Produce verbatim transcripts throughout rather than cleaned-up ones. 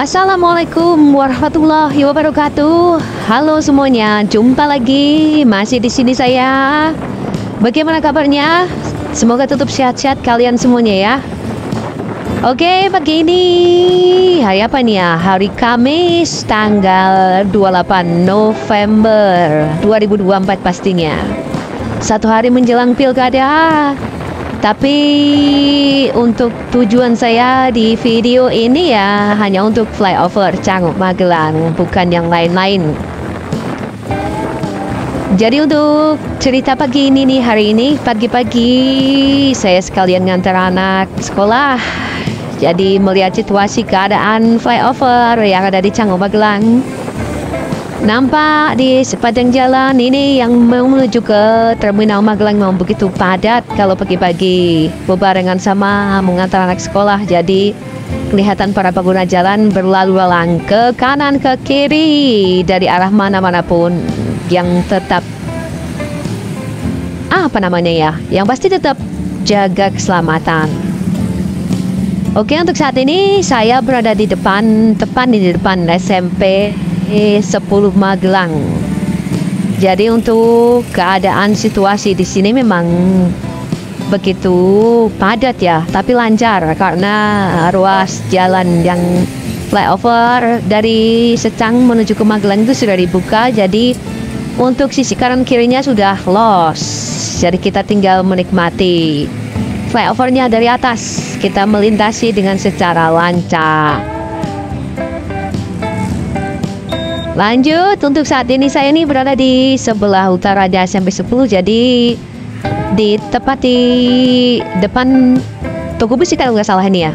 Assalamualaikum warahmatullahi wabarakatuh. Halo semuanya, jumpa lagi masih di sini saya. Bagaimana kabarnya? Semoga tetap sehat-sehat kalian semuanya ya. Oke, pagi ini hari apa nih ya? Hari Kamis tanggal dua puluh delapan November dua ribu dua puluh empat pastinya. Satu hari menjelang pilkada. Tapi untuk tujuan saya di video ini ya hanya untuk flyover Canggu Magelang, bukan yang lain-lain. Jadi untuk cerita pagi ini nih, hari ini pagi-pagi saya sekalian ngantar anak sekolah. Jadi melihat situasi keadaan flyover yang ada di Canggu Magelang. Nampak di sepanjang jalan ini yang menuju ke Terminal Magelang memang begitu padat kalau pagi-pagi berbarengan sama mengantar anak sekolah. Jadi kelihatan para pengguna jalan berlalu lalang ke kanan ke kiri dari arah mana-mana pun yang tetap apa namanya ya, yang pasti tetap jaga keselamatan. Oke, untuk saat ini saya berada di depan tepat di depan S M P sepuluh Magelang. Jadi untuk keadaan situasi di sini memang begitu padat ya, tapi lancar karena ruas jalan yang flyover dari Secang menuju ke Magelang itu sudah dibuka. Jadi untuk sisi kanan kirinya sudah los. Jadi kita tinggal menikmati flyovernya dari atas. Kita melintasi dengan secara lancar. Lanjut, untuk saat ini saya ini berada di sebelah utara di S M P sepuluh. Jadi di tepat di depan toko besi kalau nggak salah ini ya.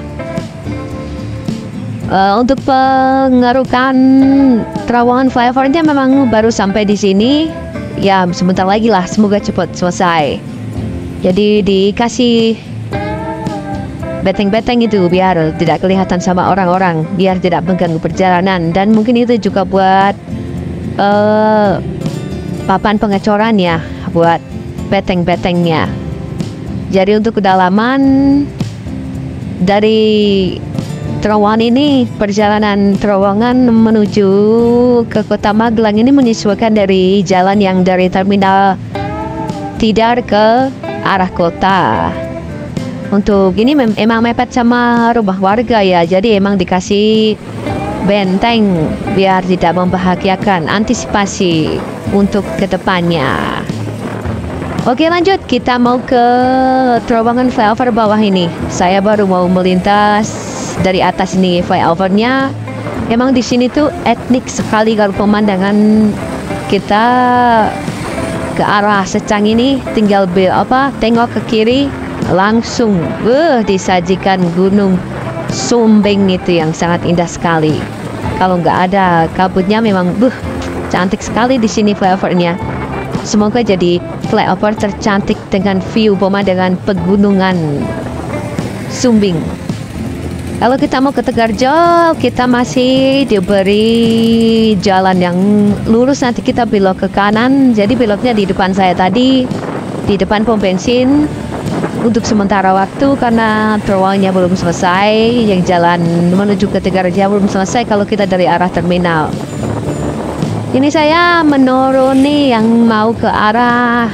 Uh, untuk pengerukan terowongan flyovernya memang baru sampai di sini. Ya sebentar lagi lah, semoga cepat selesai. Jadi dikasih beteng-beteng itu biar tidak kelihatan sama orang-orang, biar tidak mengganggu perjalanan. Dan mungkin itu juga buat uh, papan pengecoran ya, buat beteng-betengnya. Jadi untuk kedalaman dari terowongan ini, perjalanan terowongan menuju ke kota Magelang ini menyesuaikan dari jalan yang dari terminal Tidar ke arah kota. Untuk ini mem emang mepet sama rumah warga ya, jadi emang dikasih benteng biar tidak membahayakan, antisipasi untuk kedepannya. Oke lanjut, kita mau ke terowongan flyover bawah ini. Saya baru mau melintas dari atas ini flyovernya. Emang di sini tuh etnik sekali kalau pemandangan kita ke arah Secang ini, tinggal be apa tengok ke kiri langsung uh, disajikan gunung Sumbing itu yang sangat indah sekali. Kalau nggak ada kabutnya memang buh cantik sekali di sini flyovernya. Semoga jadi flyover tercantik dengan view pemandangan pegunungan Sumbing. Kalau kita mau ke Tegarjo, kita masih diberi jalan yang lurus, nanti kita belok ke kanan. Jadi beloknya di depan saya tadi, di depan pom bensin. Untuk sementara waktu karena terowongannya belum selesai, yang jalan menuju ke Tegarjo belum selesai kalau kita dari arah terminal. Ini saya menuruni yang mau ke arah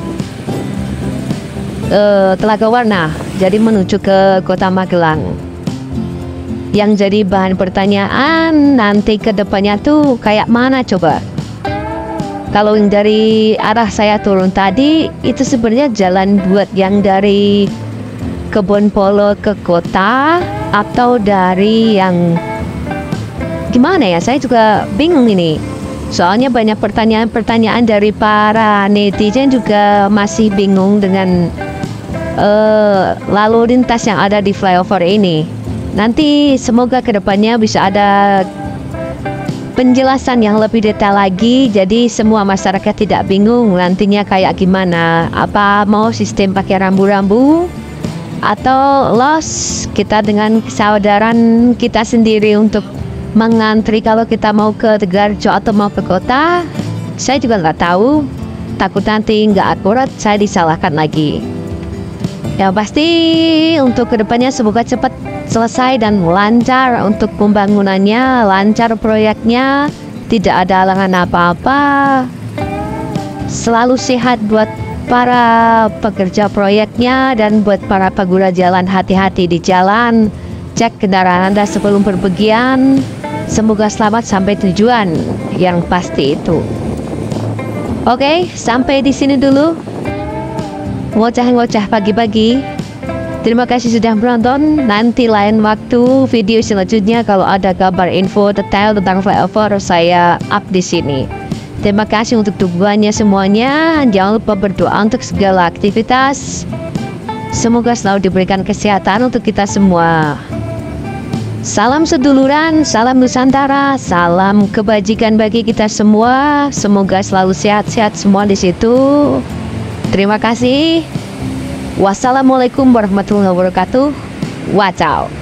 uh, Telaga Warna, jadi menuju ke kota Magelang. Yang jadi bahan pertanyaan nanti ke depannya tuh kayak mana coba? Kalau yang dari arah saya turun tadi itu sebenarnya jalan buat yang dari Kebon Polo ke kota atau dari yang gimana ya? Saya juga bingung ini. Soalnya banyak pertanyaan-pertanyaan dari para netizen juga masih bingung dengan uh, lalu lintas yang ada di flyover ini. Nanti semoga kedepannya bisa ada penjelasan yang lebih detail lagi, jadi semua masyarakat tidak bingung nantinya kayak gimana. Apa mau sistem pakai rambu-rambu atau los kita dengan kesadaran kita sendiri untuk mengantri kalau kita mau ke Tegarjo atau mau ke kota. Saya juga nggak tahu, takut nanti nggak akurat saya disalahkan lagi. Ya pasti untuk kedepannya semoga cepat selesai dan lancar untuk pembangunannya, lancar proyeknya, tidak ada halangan apa-apa. Selalu sehat buat para pekerja proyeknya dan buat para pengguna jalan, hati-hati di jalan. Cek kendaraan Anda sebelum berpergian. Semoga selamat sampai tujuan yang pasti itu. Oke, sampai di sini dulu. Ngoceh-ngoceh pagi-pagi. Terima kasih sudah menonton. Nanti lain waktu video selanjutnya kalau ada kabar info detail tentang flyover saya up di sini. Terima kasih untuk dukungannya semuanya. Jangan lupa berdoa untuk segala aktivitas. Semoga selalu diberikan kesehatan untuk kita semua. Salam seduluran, salam Nusantara, salam kebajikan bagi kita semua. Semoga selalu sehat-sehat semua di situ. Terima kasih. Wassalamualaikum warahmatullahi wabarakatuh. Watau.